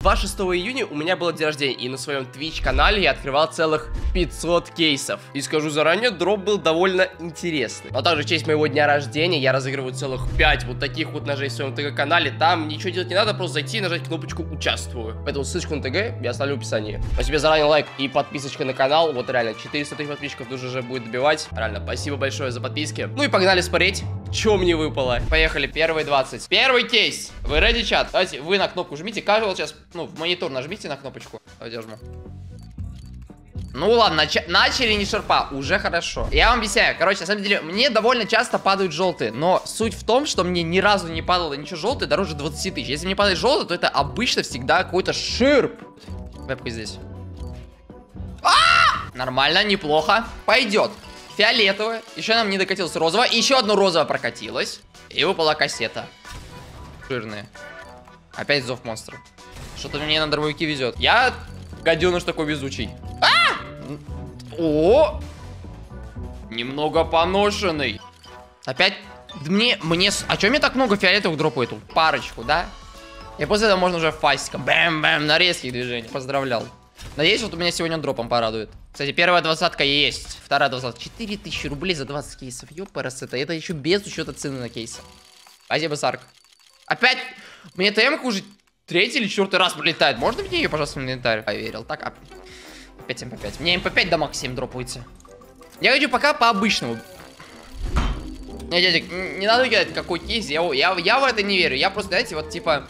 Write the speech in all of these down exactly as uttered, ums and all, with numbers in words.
двадцать шестого июня у меня было день рождения, и на своем Twitch канале я открывал целых пятьсот кейсов. И скажу заранее, дроп был довольно интересный. А также в честь моего дня рождения я разыгрываю целых пять вот таких вот ножей в своем ТГ канале. Там ничего делать не надо, просто зайти и нажать кнопочку «Участвую». Поэтому ссылочку на ТГ я оставлю в описании. Спасибо заранее лайк и подписочка на канал. Вот реально четыреста тысяч подписчиков уже же будет добивать. Реально, спасибо большое за подписки. Ну и погнали смотреть, что мне выпало. Поехали, первые двадцать. Первый кейс. Вы ready, чат? Давайте вы на кнопку жмите. Каждый вот сейчас, ну, в монитор нажмите на кнопочку. Давайте я жму. Ну ладно, нач начали не шерпа, уже хорошо. Я вам объясняю, короче, на самом деле, мне довольно часто падают желтые, но суть в том, что мне ни разу не падало ничего желтое дороже двадцати тысяч. Если мне падает желтое, то это обычно всегда какой-то ширп. Вебка здесь. А-а-а! Нормально, неплохо. Пойдет. Фиолетовая. Еще нам не докатилась розовая. Еще одно розовое прокатилось. И выпала кассета. Жирные. Опять зов монстров. Что-то мне на дробовики везет. Я гаденыш такой везучий. А! О! Немного поношенный. Опять мне, мне... А что мне так много фиолетовых дропает? Парочку, да? И после этого можно уже фастиком. Бэм-бэм, на резких движениях. Поздравлял. Надеюсь, вот у меня сегодня дропом порадует. Кстати, первая двадцатка есть. Вторая двадцатка. четыре тысячи рублей за двадцать кейсов. Ёпарас, это, это еще без учета цены на кейсы. Спасибо, Сарк. Опять мне ТМ уже третий или четвертый раз прилетает. Можно мне ее, пожалуйста, в инвентарь? Поверил. Так, а... пять эм пэ пять. Мне эм пэ пять до макс семь дропается. Я хочу пока по обычному. Не, дядик, не надо кидать какой кейс. Я, я, я в это не верю. Я просто, знаете, вот типа...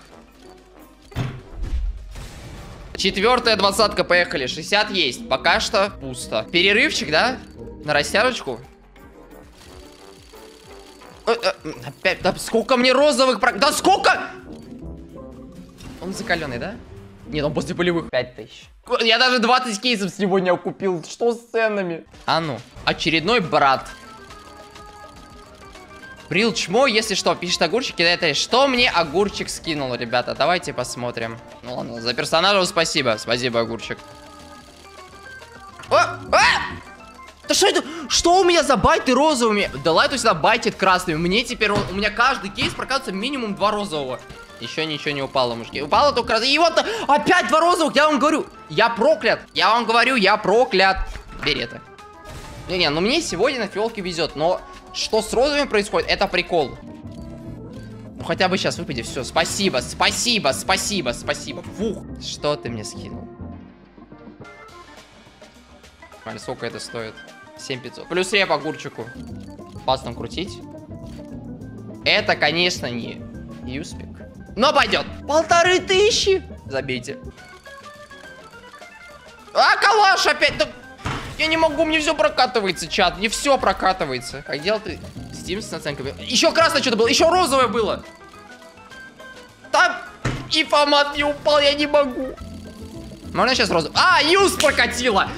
Четвертая двадцатка, поехали. шестьдесят есть. Пока что пусто. Перерывчик, да? На растяжечку. Опять, да сколько мне розовых... Да сколько? Он закаленный, да? Нет, он после полевых. пять тысяч. Я даже двадцать кейсов сегодня купил. Что с ценами? А ну. Очередной брат. Брил чмо, если что, пишет огурчик, кидает. Что мне огурчик скинул, ребята? Давайте посмотрим. Ну ладно, за персонажа спасибо. Спасибо, огурчик. А! А! Да что это? Что у меня за байты розовыми? Да лайт всегда байтит красными. Мне теперь, у меня каждый кейс прокатывается минимум два розового. Еще ничего не упало, мужики. Упало только раз. И вот опять два розовых, я вам говорю. Я проклят. Я вам говорю, я проклят. Бери это. Не-не, ну мне сегодня на фиолке везет, но... Что с розовыми происходит, это прикол. Ну хотя бы сейчас выпади, все, спасибо, спасибо, спасибо, спасибо. Фух, что ты мне скинул? А сколько это стоит? семь пятьсот. Плюс реп огурчику. Пастом крутить. Это, конечно, не юспик. Но пойдет. Полторы тысячи. Забейте. А, калаш опять. Да... Я не могу, мне все прокатывается, чат. Мне все прокатывается. Как делал ты? Steam с наценками. Еще красное что-то было, еще розовое было. Там и фомат не упал, я не могу. Можно сейчас розовый? А, юз прокатила.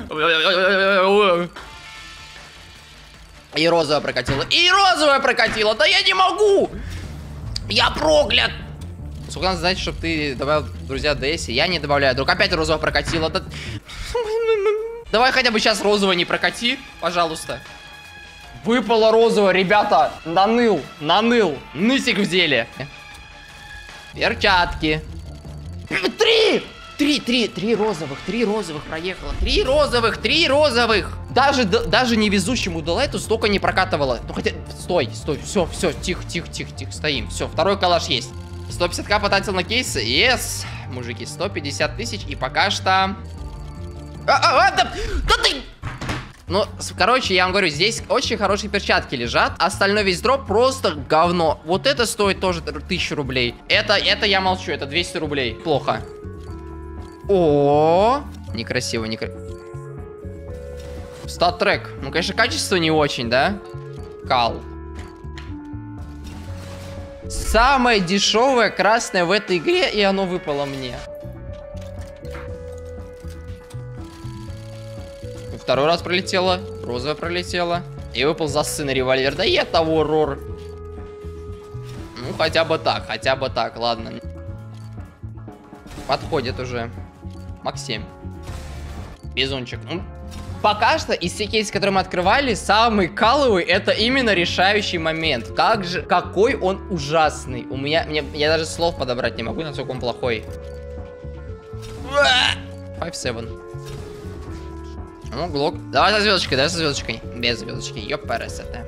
И розовое прокатило. И розовое прокатило. Да я не могу. Я проклят. Сколько надо знать, чтобы ты добавил, друзья, ДС. Я не добавляю. Вдруг опять розовое прокатило. Да... Давай хотя бы сейчас розовое не прокати, пожалуйста. Выпало розовое, ребята. Наныл, наныл. Нысик в деле. Перчатки. Три! Три, три, три розовых, три розовых проехало. Три розовых, три розовых. Даже, даже невезущему Делайту столько не прокатывало. Ну хотя, стой, стой, все, все, тихо, тихо, тихо, тихо, стоим. Все, второй калаш есть. сто пятьдесят тысяч потратил на кейсы. Yes, мужики, сто пятьдесят тысяч. И пока что... А, а, а, да, да ты... Ну, короче, я вам говорю, здесь очень хорошие перчатки лежат. Остальной весь дроп просто говно. Вот это стоит тоже тысячу рублей. Это, это я молчу, это двести рублей. Плохо. О, некрасиво, некрасиво. Стат-трек. Ну, конечно, качество не очень, да? Кал. Самое дешевое красное в этой игре, и оно выпало мне. Второй раз пролетело, розовая пролетела. И выпал за сына револьвер. Да и это урор. Ну, хотя бы так, хотя бы так, ладно. Подходит уже. Максим. Безунчик. Ну, пока что из всех кейсов, которые мы открывали, самый каловый это именно решающий момент. Как же, какой он ужасный. У меня, мне, я даже слов подобрать не могу, насколько он плохой. пять семь. Ну, глок. Давай со звездочкой, давай со звездочкой. Без звездочки. Ёпарасоте.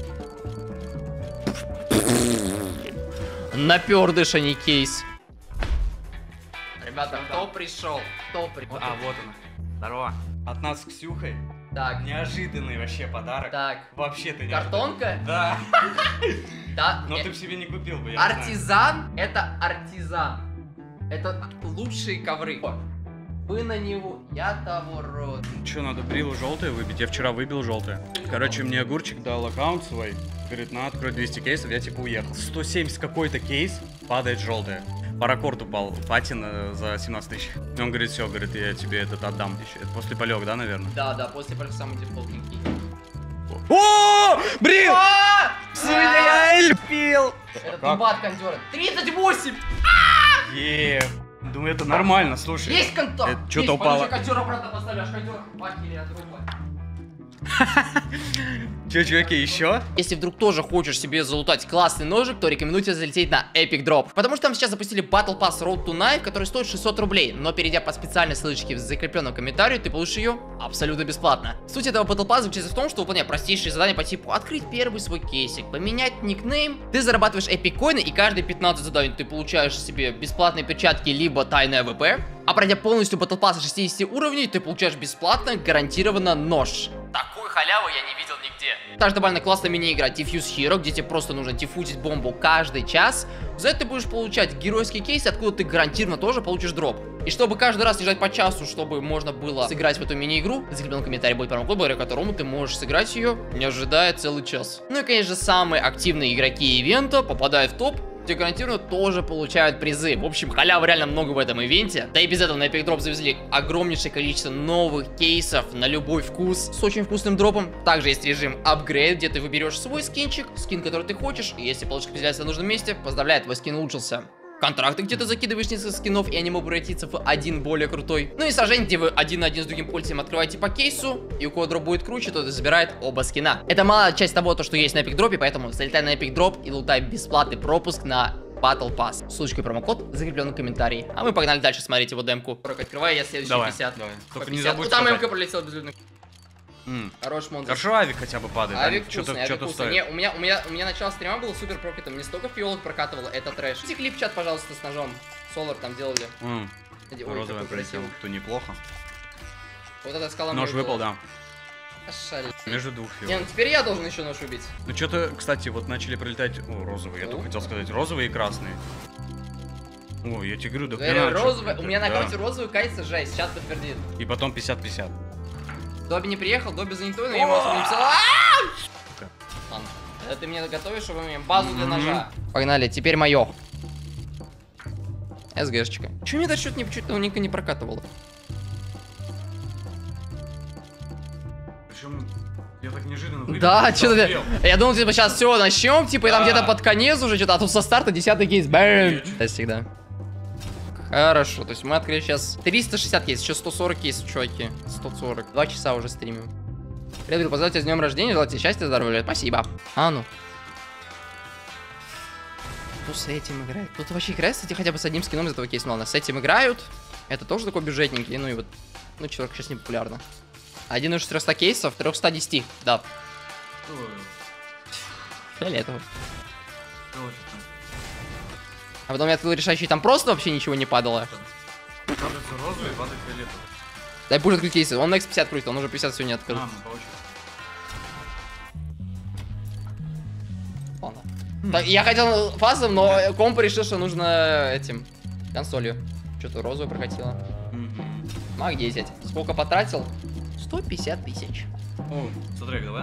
Напердыш, а не кейс. Ребята, кто пришел? Кто пришел? А, вот он. Здорово. От нас с Ксюхой. Так. Неожиданный вообще подарок. Так. Вообще ты не Картонка? ожидал. Да. Да. Но э, ты в себе не купил бы, я Артизан — это артизан. Это лучшие ковры. Вы на него, я того рода. Че, надо брилу желтое выбить? Я вчера выбил желтое. Короче, мне огурчик дал аккаунт свой. Говорит, на, открой двести кейсов, я типа уехал. сто семьдесят какой-то кейс, падает желтое. Паракорд упал, патин э, за семнадцать тысяч. И он говорит, все, говорит, я тебе этот отдам. Это после полег, да, наверное? Да, да, после полег самый дефолтненький. О, блин! Блин! Пил! Это тубат кондера. тридцать восемь! Е, думаю, это нормально, слушай. Есть контакт! Это что-то упало. Кондера обратно поставляешь, кондера бахили отрубай. Че, чуваки, еще? Если вдруг тоже хочешь себе залутать классный ножик, то рекомендую тебе залететь на Epic Drop. Потому что там сейчас запустили Battle Pass Road to Knife, который стоит шестьсот рублей. Но перейдя по специальной ссылочке в закрепленном комментарии, ты получишь ее абсолютно бесплатно. Суть этого Battle Pass заключается в том, что выполняя простейшие задания по типу открыть первый свой кейсик, поменять никнейм, ты зарабатываешь Epic коины, и каждые пятнадцать заданий ты получаешь себе бесплатные перчатки либо тайное ВП. А пройдя полностью Battle Pass шестьдесят уровней, ты получаешь бесплатно гарантированно нож. Такую халяву я не видел нигде. Также добавлена классная мини-игра Diffuse Hero, где тебе просто нужно диффузить бомбу каждый час. За это ты будешь получать геройский кейс, откуда ты гарантированно тоже получишь дроп. И чтобы каждый раз не ждать по часу, чтобы можно было сыграть в эту мини-игру, в закрепленном комментарии будет промокод, благодаря которому ты можешь сыграть ее, не ожидая целый час. Ну и, конечно, самые активные игроки ивента попадают в топ, где гарантированно тоже получают призы. В общем, халявы реально много в этом ивенте. Да и без этого на Epic Drop завезли огромнейшее количество новых кейсов на любой вкус с очень вкусным дропом. Также есть режим Upgrade, где ты выберешь свой скинчик, скин, который ты хочешь. И если получишь специалиста в нужном месте, поздравляю, твой скин улучшился. Контракты, где ты закидываешь несколько скинов, и они могут превратиться в один более крутой. Ну и сражение, где вы один на один с другим пользователем открываете по кейсу, и у кого дроп будет круче, тот забирает оба скина. Это малая часть того, то, что есть на Epic Drop, поэтому залетай на Epic Drop и лутай бесплатный пропуск на Battle Pass. Ссылочка и промокод закреплен в комментарии. А мы погнали дальше смотреть его демку. Открываю я следующий Давай, пятьдесят. давай. По Только не пятьдесят. забудь Ну, там сказать. МК пролетел безлюдный. М. Хорош монстр. Хорошо, авик хотя бы падает. Авик Что-то вкусный, авик что-то вкусный. стоит. Не, у меня, у меня, у меня начало стрима было супер прокатом. Мне столько фиолок прокатывало, это трэш. Эти клип чат, пожалуйста, с ножом. Солар там делали. М. Ой, Розовый какой пролетел, красивый. то неплохо. Вот эта скала Нож мне выпал, выпала. да. Шаль. Между двух Не, фил. ну теперь я должен еще нож убить. Ну что-то, кстати, вот начали пролетать. О, розовые, я О. только хотел сказать. Розовые и красные. О, я тебе говорю, да Говорю, хрена, чё розовый, у пролетает, меня на да. аккаунте розовый кайся жесть, чат подтвердит. И потом пятьдесят пятьдесят. Добби не приехал, Добби занятой, но я ему особо не писал. Сука. Ладно, это ты мне готовишь, чтобы мне базу для Мгм. ножа. Погнали, теперь мое. СГшечка. Че мне даже что-то не, чуть никто не прокатывало? Причем я так неожиданно выйду. Да, что-то... Я думал, типа, сейчас все, начнем, типа, и там Да. где-то под конец уже что-то, а тут со старта десятый кейс, бэм. Да, всегда. Хорошо, то есть мы открыли сейчас триста шестьдесят кейсов, еще сто сорок кейсов, чуваки. сто сорок. Два часа уже стримим. Привет, поздравляю тебя с днем рождения, желаю тебе счастья, здоровья. Спасибо. А ну. Кто с этим играет? Тут вообще играет, кстати, хотя бы с одним скином из этого кейса. Ну ладно, с этим играют. Это тоже такой бюджетненький, ну и вот. Ну, человек сейчас не популярно. Один из четырёхсот кейсов, триста десять, да. Фиолетовый. А потом я открыл решающий, там просто вообще ничего не падало. Падает розовый, падает фиолетовый. Дай позже открыть кейсы. Он на икс пятьдесят крутит, он уже пятьдесят сегодня открыл. А, ну, по очереди. Ладно. Так, я хотел фазом, но комп решил, что нужно этим консолью. Что-то розовую прокатило. Мгм. Маг десять. Сколько потратил? сто пятьдесят тысяч. О, смотри, давай.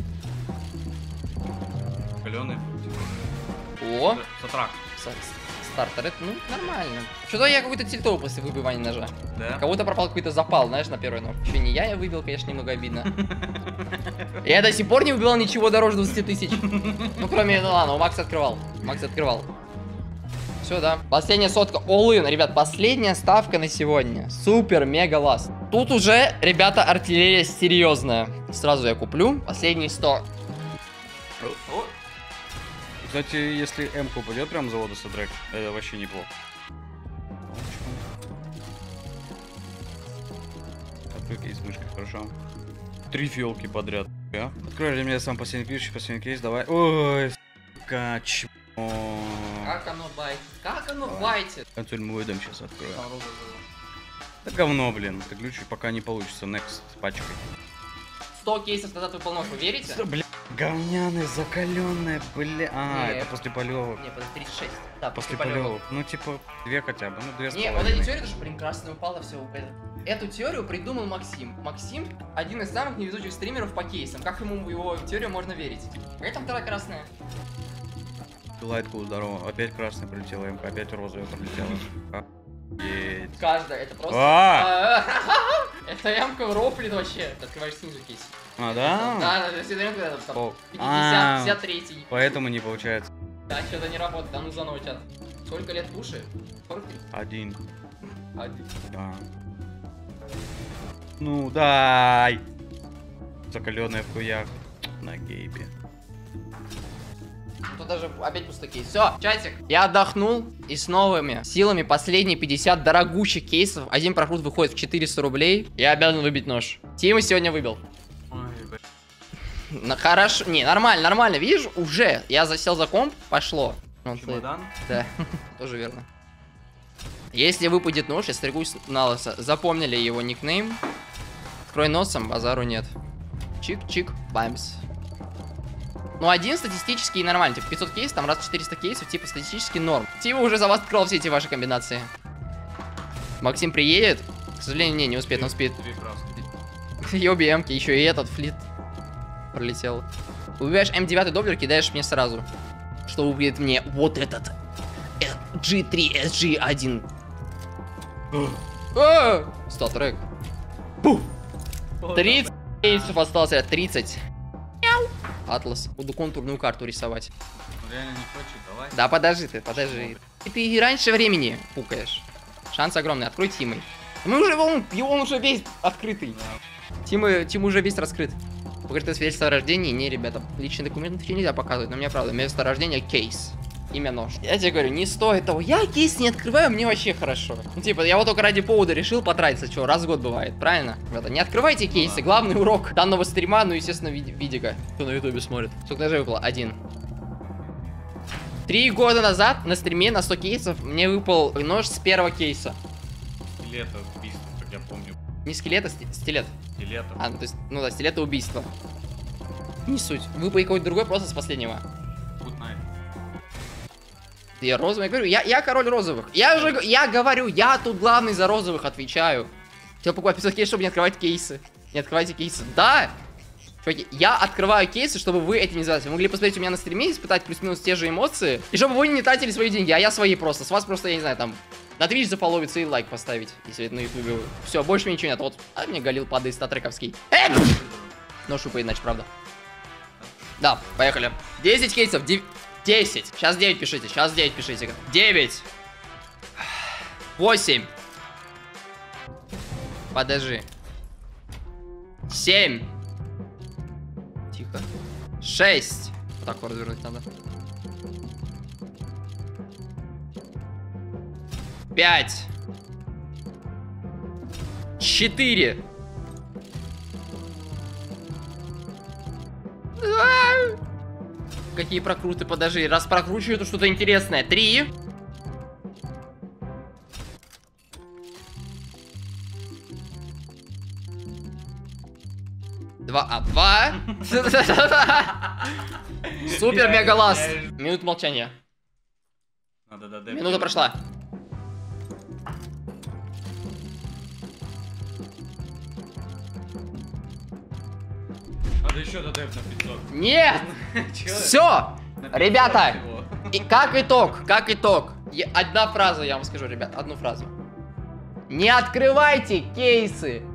Каленый. О, Сотрак. с- стартер, это, ну, нормально. Что-то я какой-то тильтовый после выбивания ножа. Да? Кого-то пропал какой-то запал, знаешь, на первый ног. Еще не я, я выбил, конечно, немного обидно. Я до сих пор не выбивал ничего дороже двадцати тысяч. Ну, кроме, ну ладно, у Макса открывал. Макс открывал. Все, да. Последняя сотка. All-in, ребят, последняя ставка на сегодня. Супер, мега ласт. Тут уже, ребята, артиллерия серьезная. Сразу я куплю. Последние сто. О. Кстати, если М-ка упадет прям завода Содрек, это вообще неплохо. кейс мышкой, хорошо. Три фиолки подряд. Я. Открой для меня сам последний ключ, последний кейс, давай. Ой, сука, чмо. Как оно байтит? Как оно байтит? Консоль мы выйдем сейчас открою. Да говно, блин. Ты ключ пока не получится. Next пачкой. сто кейсов тогда ты полнов, вы верите? сто, бля, говняные, закаленные, бля. А, Не, это после полевок. Не, подожди, тридцать шесть. Да, После после полевок. Ну, типа, две хотя бы. Ну, две с Не, вот половиной. эти теории, что, блин, красная упала, все. Эту теорию придумал Максим. Максим один из самых невезучих стримеров по кейсам. Как ему в его теорию можно верить? Поэтому вторая красная. Лайтку, здорово. Опять красная прилетела, МК, опять розовая прилетела. Офигеть. Каждая, это просто... А! Это ямка в рофлит вообще. Ты открываешь снизу кейс. А, да? Да, да, всегда там О. пятьдесят, А. пятьдесят три. Поэтому не получается. Да, что-то не работает, а ну заново чат. Сколько лет пуши? сорок три. Один. Один. Да. Ну, дай! Закаленная в хуях на гейбе. Тут даже опять пустой кейс. Все, чатик. Я отдохнул и с новыми силами последние пятьдесят дорогущих кейсов. Один прокрут выходит в четыреста рублей. Я обязан выбить нож. Тима сегодня выбил. Ну, хорошо. Не, нормально, нормально. Видишь, уже. Я засел за комп, пошло. Чемодан? Да, тоже верно. Если выпадет нож, я стригусь на лысо. Запомнили его никнейм. Открой носом, базару нет. Чик-чик, бамс. Ну, один статистический нормально. Типа пятьсот кейсов, там раз четыреста кейсов, типа статистический норм. Тима уже за вас открыл все эти ваши комбинации. Максим приедет. К сожалению, не, не успеет, он успеет. Ёби эмки, еще и этот флит пролетел. Убиваешь эм девять доблер, кидаешь мне сразу. Что убьет мне вот этот джи три эс джи один. Статрек. тридцать кейсов осталось, тридцать. Атлас. Буду контурную карту рисовать. Реально не хочет, давай. Да подожди ты, подожди. И ты и раньше времени пукаешь. Шанс огромный. Открой Тимой. Мы уже, он, он уже весь открытый. Да. Тима, Тима уже весь раскрыт. Покрытое свидетельство о рождении. Не, ребята, личный документ вообще нельзя показывать. Но у меня правда, место рождения кейс. Имя нож. Я тебе говорю, не стоит того. Я кейс не открываю, мне вообще хорошо. Ну, типа, я вот только ради повода решил потратиться. Что, раз в год бывает, правильно? Ребята, не открывайте кейсы. Главный урок данного стрима, ну, естественно, вид видика. Кто на ютубе смотрит. Сколько ножей выпало? Один. Три года назад на стриме на сто кейсов мне выпал нож с первого кейса. Скелета убийство, как я помню. Не скелет, а стилет. Скелета. А, ну, то есть, ну да, стилет — это убийство. Не суть. Выпал какой-то другой просто с последнего. Я розовый, я говорю, я, я король розовых. Я же, я говорю, я тут главный за розовых отвечаю. Хотел покупать пятьсот кейсов, чтобы не открывать кейсы. Не открывайте кейсы. Да! Чуваки, я открываю кейсы, чтобы вы эти не забывали. Вы могли посмотреть у меня на стриме, испытать плюс-минус те же эмоции. И чтобы вы не тратили свои деньги, а я свои просто. С вас просто, я не знаю, там, на Twitch зафоловиться и лайк поставить, если это на ютубе. Все, больше мне ничего нет. Вот, а мне Галил падает статрековский. Э! Но шупа иначе, правда. Да, поехали. десять кейсов, десять. Сейчас девять пишите, сейчас девять пишите. девять. восемь. Подожди. семь. Тихо. шесть. Вот так вот развернуть надо. пять. четыре. Какие прокруты, подожди. Раз прокручиваю, то что-то интересное. Три. Два. А, два. Супер мега ласт. Минут молчания. Минута прошла. Надо еще додев на пятьсот. Нет! Все! Ребята, и как итог, как итог. Я, одна фраза я вам скажу, ребят, одну фразу. Не открывайте кейсы